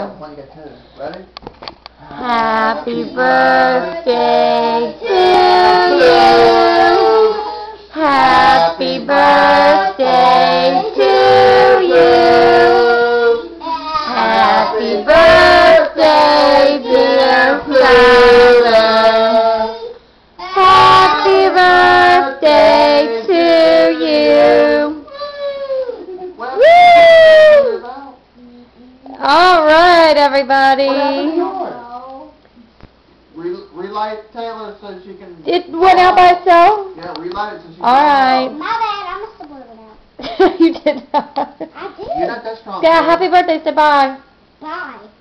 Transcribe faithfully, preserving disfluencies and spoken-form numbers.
When you get to it. Ready? Happy birthday to you. Happy birthday to you. Happy birthday, dear Tyler. Happy birthday to you. Woo! All right, everybody. Relight Taylor so she can... It went out by itself? Yeah, relight it so she can... Alright. My bad, I must have blew it out. You did not. I did. You're not that strong. Yeah, happy birthday, say bye. Bye.